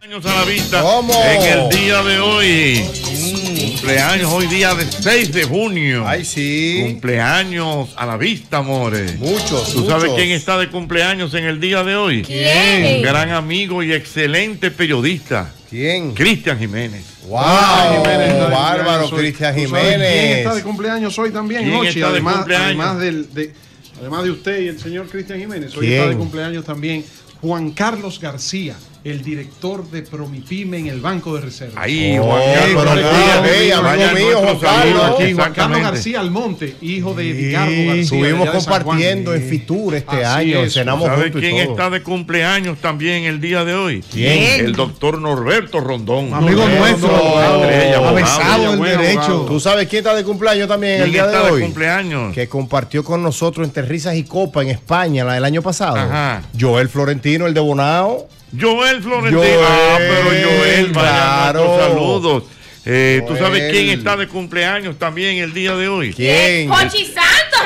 Años a la vista. ¿Cómo? En el día de hoy. Cumpleaños hoy día de 6 de junio. Ay, sí. Cumpleaños a la vista, amores. Muchos. ¿Tú sabes quién está de cumpleaños en el día de hoy? ¿Quién? Un gran amigo y excelente periodista. ¿Quién? Cristian Jiménez. ¡Wow! Jiménez, Bárbaro, Cristian Jiménez. ¿Quién está de cumpleaños hoy también? ¿Quién Ochi, está de además, cumpleaños? además de usted y el señor Cristian Jiménez, hoy ¿Quién? está de cumpleaños también Juan Carlos García, el director de Promipyme en el Banco de Reservas. Ahí, Oh, Juan Carlos pero García. amigo Vaya mío, nuestro Juan Carlos. saludo aquí, Aquí, Juan Carlos exactamente. García Almonte, hijo de Edgardo García. Estuvimos allá de San Juan. compartiendo en Fitur este Así año. es. Cenamos ¿Sabe juntos y quién todo. está de cumpleaños también el día de hoy? ¿Quién? El doctor Norberto Rondón. Amigo nuestro, Estrella, avesado abogado. del buen derecho. abogado. ¿Tú sabes quién está de cumpleaños también el ¿Quién día de está de hoy? cumpleaños? Que compartió con nosotros entre risas y copa en España el año pasado. Ajá. Joel Florentino, el de Bonao. Joel Florentino. Joel, Pero Joel, vaya claro. nuestros saludos. ¿Tú sabes Joel. quién está de cumpleaños también el día de hoy? ¿Quién? Jochi Santos.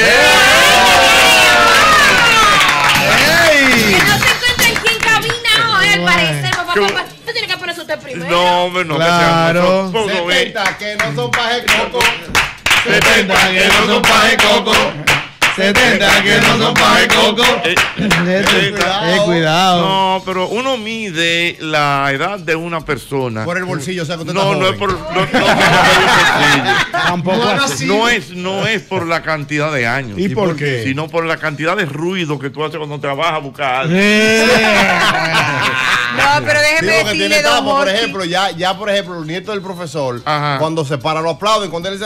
¡Ey! Que no se encuentra aquí en cabina hoy, al parecer. Papá, usted tiene que ponerse usted primero. No, hombre, no. Claro. Que seamos nosotros, 70 que no son paje coco. 70 que no son paje coco. 70 que no son paje coco. Cuidado. No, pero uno mide la edad de una persona. Por el bolsillo, o sea que usted No, está no es joven. por no es por el bolsillo. Tampoco así. No es por la cantidad de años. ¿Y por qué? Sino por la cantidad de ruido que tú haces cuando te vas a buscar algo. No, pero déjeme Digo que tiene decirle, don etapa, por Jochi. ejemplo, ya por ejemplo, los nietos del profesor, Ajá. cuando se para lo aplauden, cuando él dice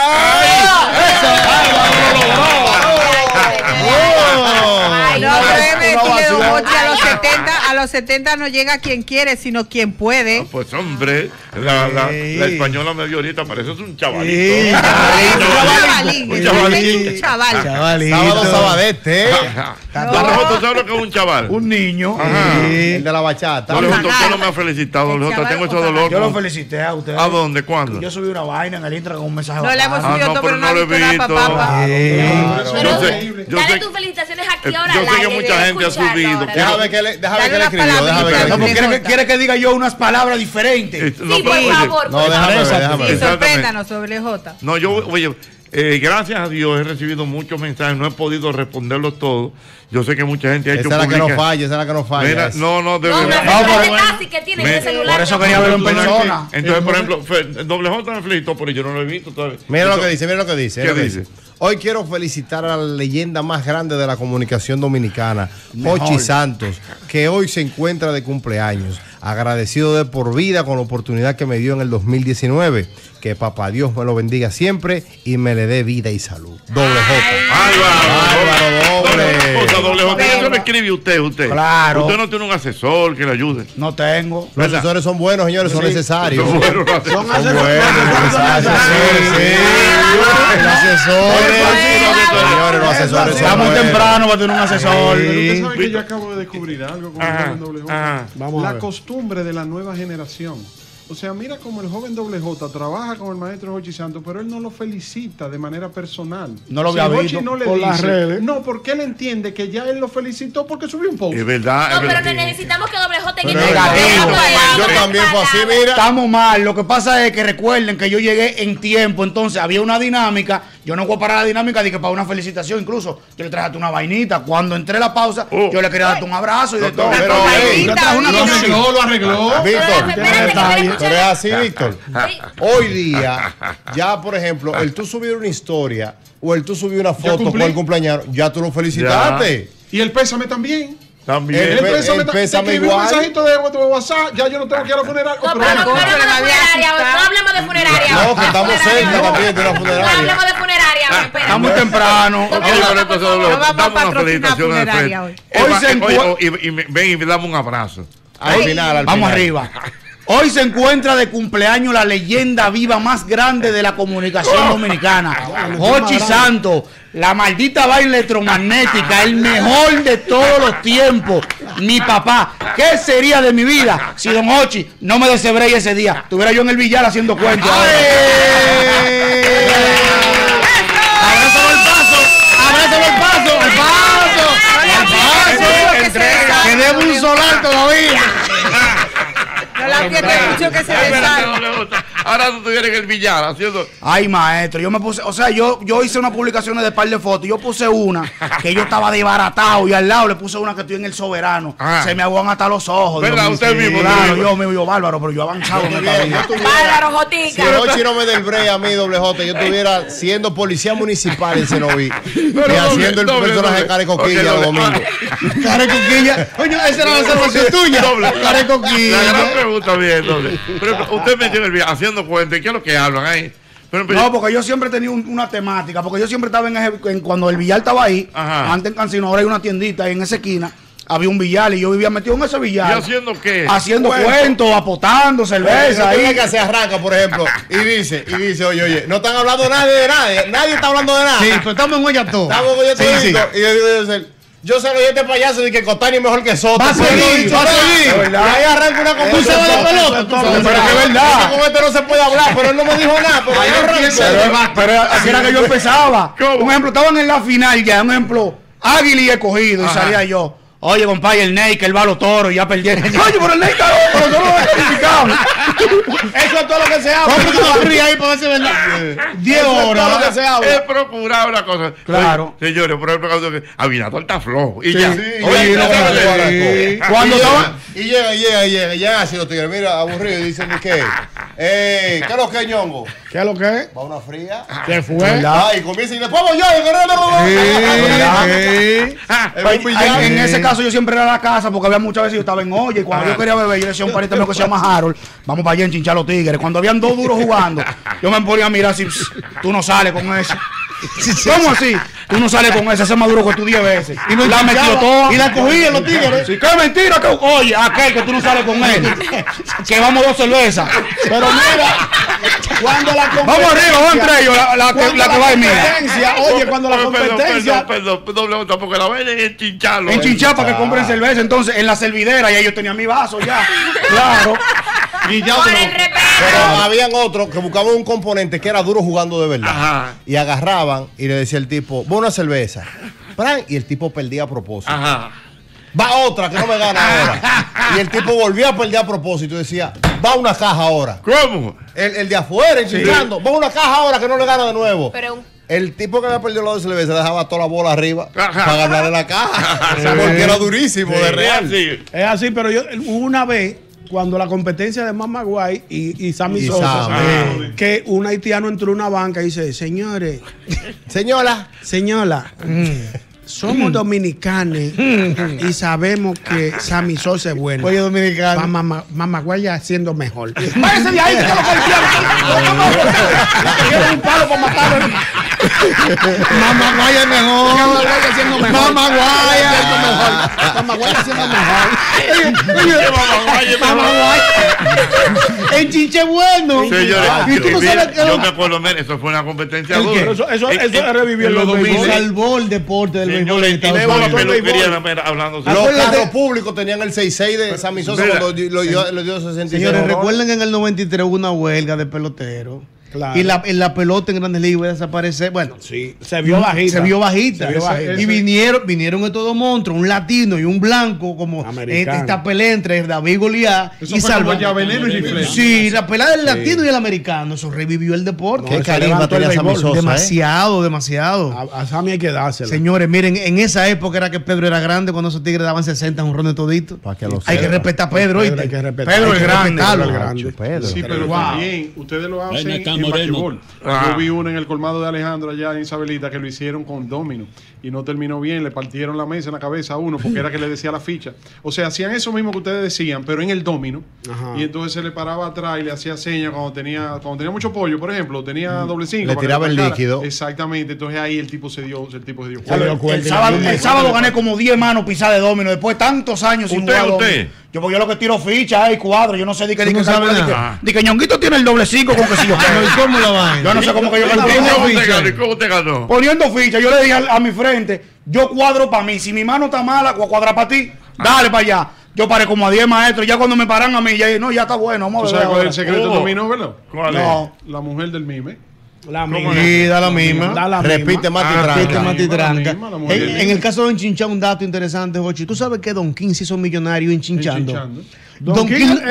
¡ay! Ay, no, pero déjeme decirle, don Jochi, Ay, a los 70 no llega quien quiere, sino quien puede. Pues hombre, la española medio ahorita parece un chavalito. Sí. Chavalín, Un es chavalín. un chaval. Chavalito. Sábado sabadete, ¿eh? ¿Tú sabes lo que es un chaval? Un niño. Ajá. El de la bachata. Doble J, usted no me ha felicitado, doble J. Tengo ese dolor. Yo lo felicité a usted. ¿A dónde? ¿Cuándo? Yo subí una vaina en el Intra con un mensaje. No le hemos bacano. subido no, todo, pero pero no lo he ha visto nada, visto. papá. Pero Yo sé- yo dale sé- tus felicitaciones aquí ahora yo al sé que aire, mucha de gente ha escucharlo subido. ahora. Déjame que le Dale escribió, unas déjame que le palabritas. No, escribió. porque quiere que diga yo unas palabras diferentes. No, Sí, pero, por oye, favor, No, por déjame favor. ver, déjame Sí, ver. sorpréndanos, doble J. No, yo, oye, gracias a Dios he recibido muchos mensajes, no he podido responderlos todos. Yo sé que mucha gente ha hecho Esa es la que no publica- falla, esa es la que no falla. Mira, esa. no, de No, una verdad. figura de por- casi que tiene en el celular. por eso quería verlo en Tú sabes persona. que- Entonces, por ejemplo, doble J me felicitó, pero yo no lo he visto todavía. Mira lo que Entonces, dice, mira lo que dice. ¿Qué mira lo que dice? Hoy quiero felicitar a la leyenda más grande de la comunicación dominicana, Jochi Santos, que hoy se encuentra de cumpleaños. Agradecido de por vida con la oportunidad que me dio en el 2019. Que papá Dios me lo bendiga siempre y me le dé vida y salud. Doble J. Álvaro, doble. O sea, doble J, eso lo escribe usted. Claro. Usted no tiene un asesor que le ayude. No tengo. Los ¿Verdad? asesores son buenos, señores, son necesarios. Son buenos Son asesores. buenos, necesarios, sí. Los asesores. Señores, los asesores son Estamos buenos. temprano para tener un asesor. Pero usted sabe que yo acabo de descubrir algo con el Ajá, joven doble J. ajá. Vamos a La ver. costumbre de la nueva generación. O sea, mira cómo el joven doble J trabaja con el maestro Jochi Santos, pero él no lo felicita de manera personal. No lo Si había Jochi visto no le por las dice, redes. no, porque él entiende que ya él lo felicitó porque subió un post. Es verdad. No, es pero verdad. necesitamos que doble J en Pero este es negativo. momento Yo hable también fue así, palabras. mira. Estamos mal. Lo que pasa es que recuerden que yo llegué en tiempo, entonces había una dinámica. Yo no voy a parar la dinámica de que para una felicitación, incluso yo le traje una vainita. Cuando entré a la pausa, yo le quería darte un abrazo y de todo. pero, yo le traje una Lo cosita. Lo arregló. Víctor, Espérate, que quiero escuchar. pero es así, Víctor. Sí. Hoy día, ya por ejemplo, el tú subir una historia o el tú subir una foto con cumplí. el cumpleaños, ya tú lo felicitaste. Y el pésame también. También. El pésame te pésame escribí un igual. mensajito de WhatsApp, ya yo no tengo que ir a la funeraria. No, Pero pero no Pero hablemos de la había funeraria, asustado. no hablemos de funeraria. No, que estamos cerca también de una No funeraria. hablemos de funeraria. espérate. Está muy temprano. Oye, pero entonces, No vamos a dame una patrocinar felicitación al funeraria frente. hoy. Hoy se Ven y dame un abrazo. Al final, Vamos arriba. Hoy se encuentra de cumpleaños la leyenda viva más grande de la comunicación dominicana, Jochi Santos, la maldita vaina electromagnética, el mejor de todos los tiempos. Mi papá, ¿qué sería de mi vida si don Jochi no me deshebré ese día? Estuviera yo en el billar haciendo cuentos. Abrázalo el paso, abrázalo el paso, el paso, el paso. Que debo un solar todavía. Es que te escucho que se desarma. Ahora tú estuvieras en el billar haciendo. Ay, maestro, yo me puse, o sea, yo hice unas publicaciones de par de fotos. Yo puse una que yo estaba desbaratado y al lado le puse una que estoy en el Soberano. Se me aguan hasta los ojos. ¿Verdad? Usted mismo. Claro, yo me vio bárbaro, pero yo avanzado. Bárbaro, Jotica. Si Jochi no me del break a mí, doble J, yo estuviera siendo policía municipal en Cenoví y haciendo el personaje de Care Coquilla los domingos. Care Coquilla. Coño, esa era la salvación tuya. Care Coquilla. La gran pregunta bien, doble. Pero usted menciona el billar haciendo cuentas. ¿Qué es lo que hablan ahí? No, porque yo siempre tenía una temática, porque yo siempre estaba cuando el billar estaba ahí, antes en Cancino, ahora hay una tiendita y en esa esquina había un billar y yo vivía metido en ese billar. ¿Y haciendo qué? Haciendo cuentos, apotando, cerveza. Ahí que se arranca, por ejemplo, y dice, oye, no están hablando nadie está hablando de nada. Sí, pero estamos en Guayató. Estamos en Guayató. Sí. Yo sé que este payaso de que Cotani es mejor que Soto. Va a seguir. Y ahí arranca una conversación. ¿Tú sabes la pelota? Pero es verdad. Con este no se puede hablar, pero él no me dijo nada. Pero ahí arranca. Pero así era que yo empezaba. Un ejemplo, estaban en la final ya, un ejemplo, Águila y Escogido, y salía yo. Oye, compadre, el Ney, que él va a los toros y ya perdieron. Oye, pero el Ney cagó, pero no lo calificamos. Eso es todo lo que se habla. ¿Cómo que no ríe ahí para ver si es verdad? 10 horas. Todo lo que se habla. He procurado una cosa. Claro. Oye, señores, por ejemplo, Abinader está flojo. Y ya. Oye, Cuando y llega así los tigres, mira, aburrido, y dicen ¿qué? ¿Qué es lo que es, ñongo? ¿Qué es lo que es? Va una fría. ¿Qué fue? Y comienza y después voy yo, en ese caso yo siempre era a la casa porque había muchas veces yo estaba en olla y cuando yo quería beber yo le decía a un pariente mío que se llama Harold, vamos para allá a enchinchar los tigres. Cuando habían dos duros jugando, yo me ponía a mirar así, tú no sales con eso. ¿Cómo así? Tú no sales con ese, ese es más duro que tú 10 veces. Y la metió toda. Y la cogía los tigres. Sí, qué mentira que, oye, aquel que tú no sales con él. Que vamos 2 cervezas. Pero mira, cuando la competencia. Vamos arriba, vamos entre ellos, la que va en mía. Oye, cuando la competencia. Perdón, porque la vaina es enchincharlo. Enchinchar para que compren cerveza. Entonces, en la servidera, ya yo tenía mi vaso ya. Claro. Y ya Por el respeto. Pero habían otros que buscaban un componente que era duro jugando de verdad. Ajá. Y agarraban y le decía el tipo, va una cerveza. ¡Pran! Y el tipo perdía a propósito. Ajá. Va otra que no me gana ahora. Y el tipo volvía a perder a propósito y decía, va una caja ahora. ¿Cómo? El de afuera, enchilando, va una caja ahora que no le gana de nuevo. Pero El tipo que había perdido la de cerveza dejaba toda la bola arriba Ajá. para ganarle la caja. Porque era durísimo, de real. Sí. Es así, pero yo una vez, cuando la competencia de Mama Guay y Sammy Y Sosa, Sammy. que un haitiano entró a una banca y dice, señora, somos dominicanos y sabemos que Sammy Sosa es bueno. Oye, dominicano. Mama Guay ya siendo mejor. Váyase de ahí, que lo golpearon. Un palo para matarlo. Mamá Guaya es mejor. Mamá Guaya siendo mejor. Mamá Guaya siendo mejor. Mamá Guaya. El chinche bueno. Señores, Y tú no sabes que yo me acuerdo, eso fue una competencia dura. eso revivió los 2000. Salvó el deporte del béisbol. Señores, y luego la peluquería hablando. Los carros públicos tenían el 6-6 de Sammy Sosa cuando lo dio 66. Señores, recuerden que en el 93 hubo una huelga de peloteros. Claro. Y la pelota en Grandes Ligas iba a desaparecer. Bueno, Sí, se vio bajita. se vio bajita. Se vio bajita. Y vinieron estos dos monstruos, un latino y un blanco, como Americano. esta pelea entre David y Goliat. Eso Y fue como salvaron. ya Veneno y Rifle. Sí, la pelea del latino y el americano. Eso revivió el deporte. Qué se carisma levantó el tenía Sammy béisbol. Sosa. Demasiado. A Sammy hay que dársela. Señores, miren, en esa época era que Pedro era grande cuando esos tigres daban 60 honrones toditos. Para que lo Hay que sepa. respetar a Pedro, Pedro ¿oíste? hay que respetar. Pedro Hay el que grande. respetarlo, el Pedro. grande. Pedro. Sí, pero también ustedes lo hacen Ven acá, en Moreno. basquetbol. Ah. Yo vi uno en el colmado de Alejandro allá en Isabelita que lo hicieron con domino y no terminó bien, le partieron la mesa en la cabeza a uno porque era que le decía la ficha. O sea, hacían eso mismo que ustedes decían, pero en el domino. Ajá. Y entonces se le paraba atrás y le hacía señas cuando tenía mucho pollo, por ejemplo, tenía doble 5. Le tiraba el líquido. Exactamente, entonces ahí el tipo se dio Se dio cuenta. cuenta. El sábado gané como 10 manos pisadas de domino después de tantos años sin jugar ¿Usted? domino. Porque yo lo que tiro fichas y cuadros, yo no sé de qué Tú no sabes nada. Di que Ñonguito tiene el doble 5 con que si yo ¿Y cómo la vaina? Yo no sé cómo que yo ¿Cómo usted ganó? poniendo fichas, yo le dije a mi frente, yo cuadro para mí, si mi mano está mala, voy a cuadrar para ti, dale para allá. Yo paré como a 10 maestros, ya cuando me paran a mí, ya no, ya está bueno, ¿Tú vamos a sabes ver cuál es ahora. el secreto del dominó, verdad? ¿Cuál No, La mujer del mime. La misma. Sí, da la misma. Da la Repite misma. Mati Repite Tranca. Mati Tranca. la mujer En el caso de Enchinchar, un dato interesante, Jochi. ¿Tú sabes que Don King se hizo millonario enchinchando? Enchinchando. Don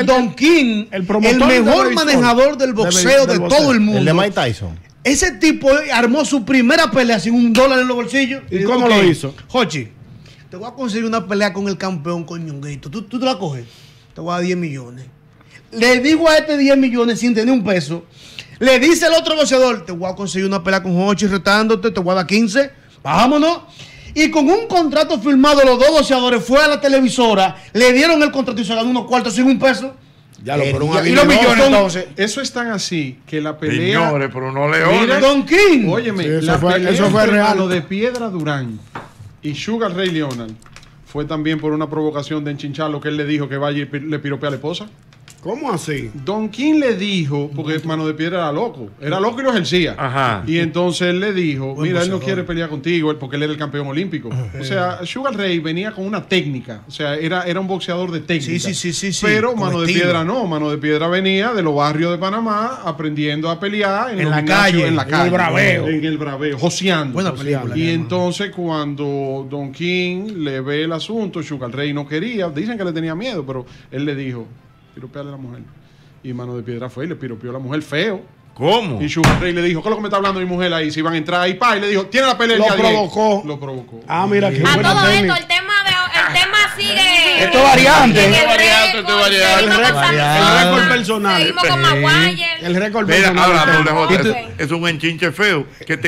King, el promotor mejor de manejador del boxeo de todo el mundo. El de Mike Tyson. Ese tipo armó su primera pelea sin $1 en los bolsillos. ¿Y cómo lo hizo? Jochi, te voy a conseguir una pelea con el campeón, con Ñonguito. ¿Tú te la coges? Te voy a dar 10 millones. Le digo a este 10 millones sin tener un peso. Le dice el otro boxeador, te voy a conseguir una pelea con Jochi retándote, te voy a dar 15. Vámonos. Y con un contrato firmado, los dos boxeadores fue a la televisora, le dieron el contrato y se ganó unos cuartos sin un peso. Ya lo por un Y los millones entonces. Eso es tan así que la pelea. Señores, pero no leones. Mira, Don King. Óyeme, Sí, eso la fue- pelea eso fue entre real. Mano de Piedra Durán y Sugar Ray Leonard fue también por una provocación de enchincharlo que él le dijo que vaya y le piropea a la esposa. ¿Cómo así? Don King le dijo, porque Mano de Piedra era loco y lo ejercía. Ajá. Y entonces él le dijo, Buen mira, él no boxeador. quiere pelear contigo porque él era el campeón olímpico. O sea, Sugar Ray venía con una técnica, o sea, era un boxeador de técnica. Sí. Pero Con Mano de estilo. Piedra no, Mano de Piedra venía de los barrios de Panamá aprendiendo a pelear En los la gimnasios, calle, en la en calle, el braveo. en el braveo, joseando. Buena película, Y mi entonces cuando Don King le ve el asunto, Sugar Ray no quería, dicen que le tenía miedo, pero él le dijo, piropeale a la mujer. Y Mano de Piedra fue y le piropeó a la mujer feo. ¿Cómo? Y Sugar Ray le dijo, ¿qué es lo que me está hablando mi mujer ahí? Si van a entrar ahí, pa, y le dijo, tiene la pelea el Lo día 10. provocó. Lo provocó. Ah, mira, qué A buena todo esto, técnica. el tema sigue. Esto es variante. en el Esto es variante, récord, esto es variante. seguimos con Sammy El Sosa, récord personal. Seguimos con Maguire. El récord Mira, personal. ahora, del doble tema. J, es un enchinche feo que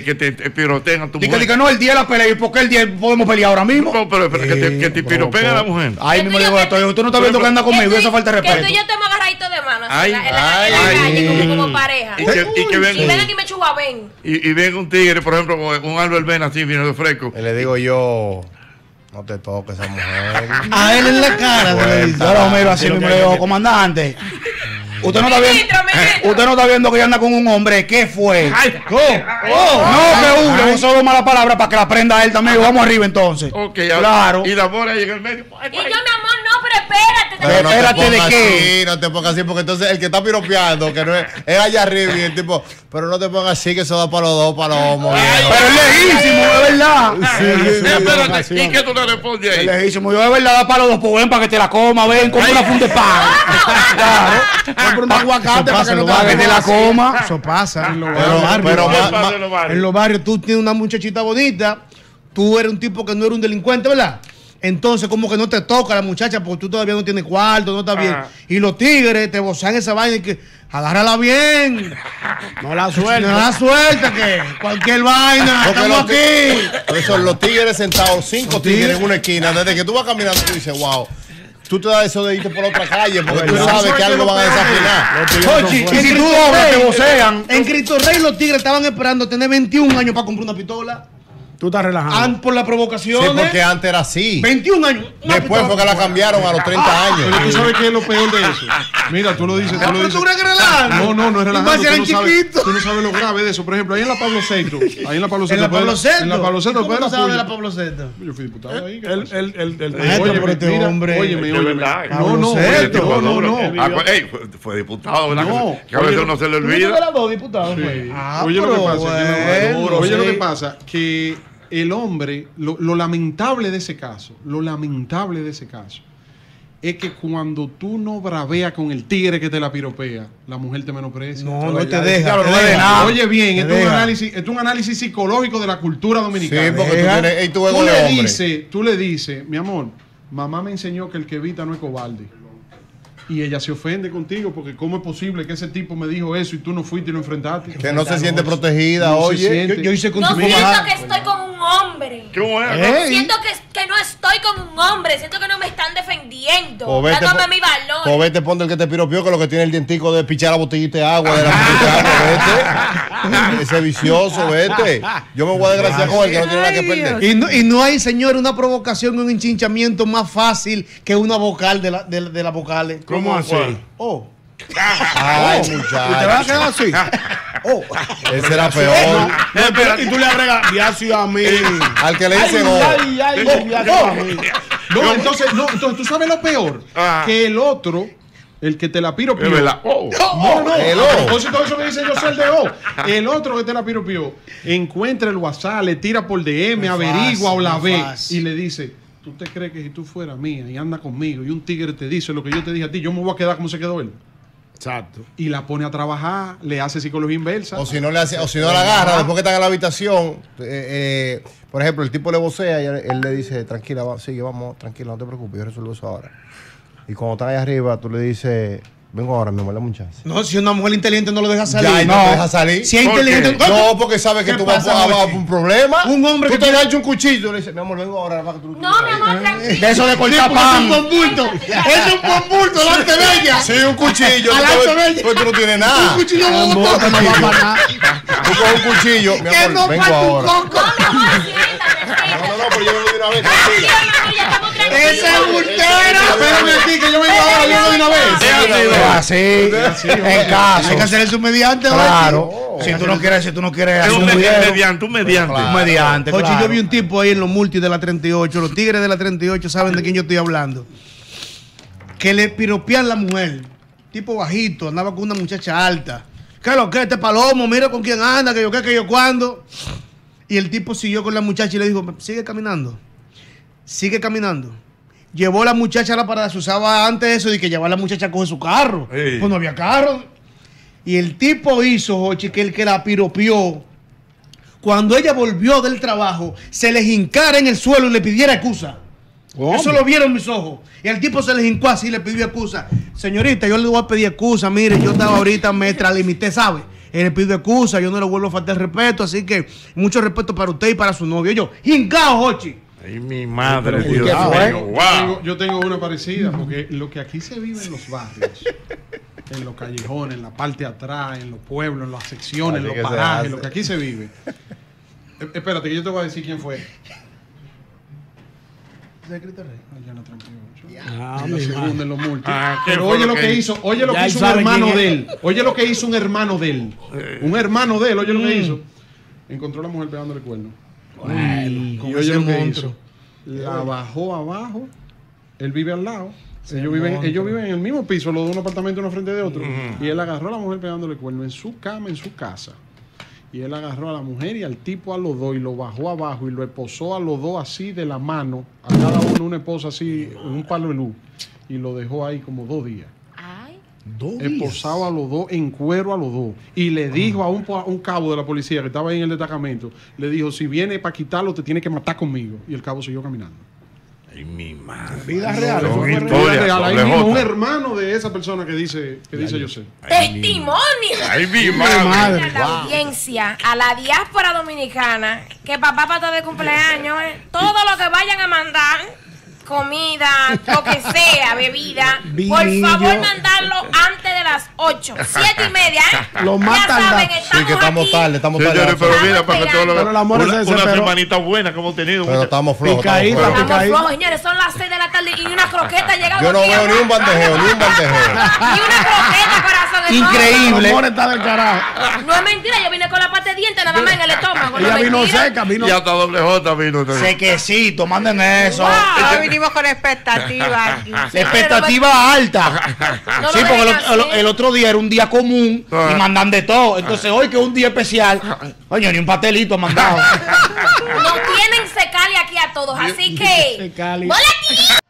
te pirotean a tu Dice mujer. que no, el día de la pelea. ¿Y por qué el día podemos pelear ahora mismo? No, pero que te piropean a la mujer. Ahí Que mismo tú le y digo, yo te- tú no estás viendo que anda conmigo, esa falta de Que tú respeto. y yo estemos agarraditos de mano, así, Ay, en la calle, como pareja. Y que Y ven ven, aquí me chuba, ven. y ven un tigre, por ejemplo, con un Albert Ben así, vino de fresco. Le digo yo, no te toques esa mujer. A él en la cara. se le dice. Yo lo miro así, me digo, comandante. Usted no está viendo, Ministro. usted no está viendo que ella anda con un hombre. ¿Qué fue? Ay, No, que uno, solo mala palabra para que la aprenda él también. Vamos arriba entonces. Ok, Claro. Y la mora llega en el medio. Y yo, mi amor, no, pero espérate. Pero no te Espérate, ¿de pongas qué? así, no te pongas así, porque entonces el que está piropeando, que no es allá arriba y el tipo, pero no te pongas así, que eso da para los dos palomos. viejo. Pero es legítimo, es verdad. Espérate, ¿y qué tú le respondes Es ahí? legítimo. Yo de verdad da para los dos, pues ven para que te la coma, ven, compra una funda de pan. Claro. Compra un aguacate para que no Para que te la coma. Eso pasa. Pero ¿Qué más- pasa en los barrios? En los barrios tú tienes una muchachita bonita, tú eres un tipo que no eres un delincuente, ¿verdad? Entonces como que no te toca la muchacha porque tú todavía no tienes cuarto, no estás bien. Y los tigres te bocean esa vaina y que agárrala bien. No la No suelta. la suelta que cualquier vaina, Porque estamos los aquí. Por eso los tigres sentados, 5 tigres en una esquina, desde que tú vas caminando tú dices, wow. Tú te das eso de irte por otra calle porque tú sabes que algo van a desafinar. Jochi, Y si tú doblas, te vocean. En Cristo Rey los tigres estaban esperando tener 21 años para comprar una pistola. Tú estás relajando. Por la Sí, provocación. porque antes era así. 21 años. una Después pistola. fue que la cambiaron a los 30 Pero tú años. sabes qué es lo peor de eso. Mira, tú lo dices, tú lo Pero dices. tú crees que relajando. No es relajando. Más eran Tú no, sabes, chiquitos. tú no sabes lo grave de eso. Por ejemplo, ahí en la Pablo Seto. Ahí en la Pablo Seto. En la Pablo Seto. En la Pablo Seto. ¿Cómo después tú de sabes de puya. la Pablo Seto? Yo fui diputado ahí. ¿qué El pasa? Maestro, Óyeme, pero este mira, hombre- óyeme, De óyeme. verdad. No, Seto. no. Ah, pues, ey, fue diputado, ¿verdad? No. Que a veces Oye, uno se le ¿Tú fuiste de olvida. las dos diputados? Sí. fue? Ah, Oye lo que pero pasa, bueno, oye lo sí. que pasa, que el hombre, lo lamentable de ese caso, es que cuando tú no braveas con el tigre que te la piropea, la mujer te menosprecia. No, no te deja. Claro, te no es de deja. nada. Oye bien, Te esto es, deja. un análisis psicológico de la cultura Sí, dominicana. porque tú tienes ey, tu ego Tú de le hombre. dices, mi amor, mamá me enseñó que el que evita no es cobarde. Y ella se ofende contigo porque cómo es posible que ese tipo me dijo eso y tú no fuiste y lo enfrentaste. Que no se siente protegida, No se oye. siente. Yo hice con No tu siento mamá. que estoy con un hombre. ¿Cómo es? Ey. Siento que no estoy con un hombre. Siento que no me están defendiendo. O vete, Dándome mi valor. o vete, ponte el que te piropió, que lo que tiene el dientico de pichar la botellita de agua de la vete. Ese vicioso, vete. Yo me voy a desgraciar con él que no tiene nada que perder. Y no hay, señor, una provocación, un enchinchamiento más fácil que una vocal de las vocales. ¿Cómo así? Oh. Ay, ¿Y te vas a muchacho. quedar así? Oh. Ese era peor. No, y tú le agregas, viaje a mí. Al que le dicen, oh. Viaje a mí. No, entonces tú sabes lo peor. Ah. Que el otro, el que te la piropió. Es verdad. Oh. No, El a O. propósito de eso que dice yo soy el de O. El otro que te la piropió, encuentra el WhatsApp, le tira por DM, Muy averigua fácil, o la muy ve fácil. y le dice, ¿tú te crees que si tú fueras mía y anda conmigo y un tigre te dice lo que yo te dije a ti, yo me voy a quedar como se quedó él? Exacto. Y la pone a trabajar, le hace psicología inversa. O si no, la agarra después que está en la habitación. Por ejemplo, el tipo le vocea y él le dice, tranquila, sigue, vamos, tranquila, no te preocupes, yo resuelvo eso ahora. Y cuando está ahí arriba, tú le dices, vengo ahora, mi amor, dame un chance. No, si una mujer inteligente no lo deja salir. Ya, y no te deja salir. Si es inteligente, no, porque sabe que tú vas a un problema. Un hombre tú que te le has hecho un cuchillo, le dices, mi amor, vengo ahora. No, mi amor, tranquilo. De eso de cortar pan. Es un bulto. Es un buen bulto delante de ella. Sí, un cuchillo. Alante de ella. Pues tú no tienes nada. Un cuchillo no No va para nada. Tú coges un cuchillo, mi Que amor, no vengo falta un ahora. coco. No, mi amor, siéntate. No, pero yo vengo de una vez, Tranquilo, tranquila. mami, ya estamos tranquilos. Ese es bultero. Espérame aquí, que yo vengo ahora, yo vengo de una vez. Así, en caso. Hay que hacer eso mediante. Claro. Si tú no quieres hacer un video. mediante, un mediante. Un mediante, Oye, claro. yo vi un tipo ahí en los multis de la 38. Los tigres de la 38 saben de quién yo estoy hablando. Que le piropean la mujer. Tipo bajito, andaba con una muchacha alta. ¿Qué lo que? Este palomo, mira con quién anda, que yo qué, que yo cuándo. Y el tipo siguió con la muchacha y le dijo, sigue caminando. Sigue caminando. Llevó a la muchacha a la parada. Se usaba antes eso de que llevaba a la muchacha a coger su carro. Sí. Pues no había carro. Y el tipo hizo, Jochi, que el que la piropió, cuando ella volvió del trabajo, se le hincara en el suelo y le pidiera excusa. Eso lo vieron mis ojos. Y el tipo se le hincó así y le pidió excusa. Señorita, yo le voy a pedir excusa. Mire, yo estaba ahorita, me extralimité, ¿sabe? Él le pidió excusa, yo no le vuelvo a faltar el respeto. Así que mucho respeto para usted y para su novio. Yo, hincao, Jochi. Ay, mi madre, Pero, Dios ¿qué mío. fue? Wow. Yo tengo una parecida, porque lo que aquí se vive en los barrios, en los callejones, en la parte de atrás, en los pueblos, en las secciones, en Así los que se parajes, hace. lo que aquí se vive. Espérate, que yo te voy a decir quién fue. Allá 38. Ah, En la mi segunda, madre. en los múltiples. ¿qué Pero fue oye lo lo que que hizo, oye lo Ya que él hizo un sabe hermano quién de es. él. Oye lo que hizo un hermano de él. Un hermano de él, oye lo que hizo. Encontró a la mujer pegándole cuerno. Y con oye ese lo que monstruo. hizo. La bajó abajo. Él vive al lado. Ellos viven en el mismo piso, los dos, un apartamento uno frente de otro. Y él agarró a la mujer pegándole cuerno en su cama, en su casa. Y él agarró a la mujer y al tipo a los dos y lo bajó abajo y lo esposó a los dos así de la mano, a cada uno una esposa así, en un palo de luz. Y lo dejó ahí como 2 días. Ay, Esposado a los dos, en cuero a los dos. Y le dijo a un cabo de la policía que estaba ahí en el destacamento, le dijo, si viene para quitarlo, te tiene que matar conmigo. Y el cabo siguió caminando. Ay, mi madre. Vida real. Son eso fue historias. Real, ahí doble mismo, J. un hermano de esa persona que dice yo sé. testimonio. Ay, mi madre. madre. A la audiencia, a la diáspora dominicana, que papá para estar de cumpleaños, todo lo que vayan a mandar, comida, lo que sea, bebida, por Vinillo. favor mandarlo antes de las 8, 7:30, ¿eh? Lo más ya tardado. saben, Sí, que estamos aquí. tarde, estamos Señores, tarde. pero mira, para que todo lo Pero el amor una, es ese, una pero- semanita buena que hemos tenido. Pero estamos flojos. Picadita, estamos flojos. Estamos Picadito. flojos, señores, son las 6 de la tarde y una croqueta llegado. Yo no aquí, veo ni un amor. bandejeo, ni un bandejeo. Ni una croqueta, corazón. eso Increíble. El amor está del carajo. No es mentira, yo vine con la parte de dientes nada más en el estómago. Ella no es vino mentira. seca, vino. Y hasta doble J vino. Sequecito, manden eso. Hoy vinimos con expectativa aquí. La expectativa alta. No Sí, lo porque ven así. el otro día era un día común y mandan de todo. Entonces hoy que es un día especial, coño, ni un pastelito han mandado. Nos tienen secali aquí a todos, así que. Secali. ¡Boletín!